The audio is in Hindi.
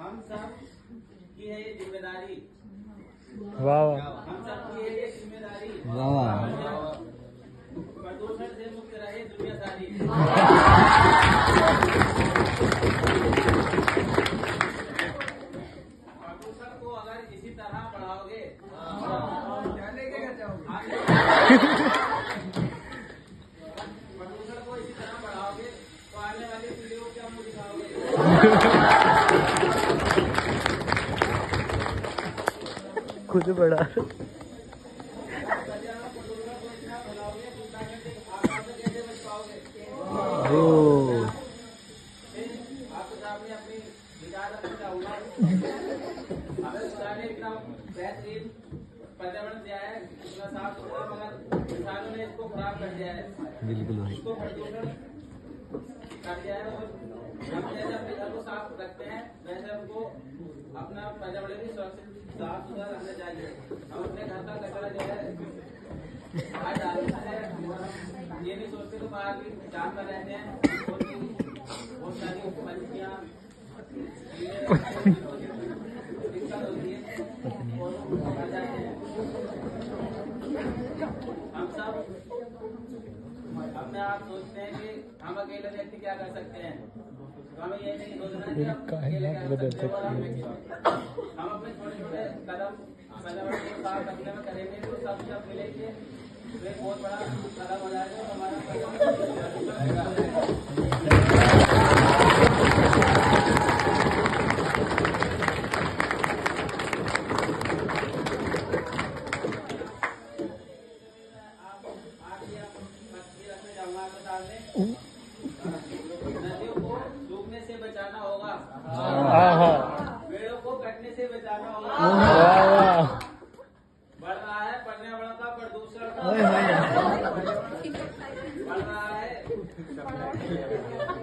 हम सब की है ये जिम्मेदारी। वाह हम सब की है ये जिम्मेदारी। वाह प्रदूषण से मुक्त रहे दुनिया सारी। प्रदूषण को अगर इसी तरह बढ़ाओगे प्रदूषण को इसी तरह बढ़ाओगे तो आने वाली पीढ़ी को क्या मुंह दिखाओगे। खुद बड़ा आपके सामने अपनी विचार रखना चाहूंगा। हमें खुदा ने इतना बेहतरीन पर्यावरण दिया है, इतना साफ सुथरा, मगर इंसानों ने इसको खराब कर दिया है। बिल्कुल भाई, इसको प्रदूषण कर दिया है। और हम जैसे अपने घर को साफ रखते हैं वैसे हमको अपना पर्यावरण भी सुरक्षित साफ सुथरा रखना चाहिए। हम अपने घर का कचरा जो है बाहर डालते हैं, ये नहीं सोचते तो बाहर भी जानवर रहते हैं, बहुत सारी पंछियाँ दिक्कत होती है और मर जाते हैं। हम सब अपने आप सोचते हैं कि हम अकेले व्यक्ति क्या कर सकते हैं, तो हमें ये नहीं सोचना कि हम अकेले क्या कर सकते हैं। हम अपने छोटे छोटे कदम पर्यावरण को साफ रखने में करेंगे तो सब मिलेंगे, एक बहुत बड़ा कदम हो जाएगा और हमारा रखने जाऊंगा आपके सामने। नदियों को डूबने से बचाना होगा, पेड़ों को कटने से बचाना होगा। बढ़ रहा है पर्यावरण का प्रदूषण, बढ़ रहा है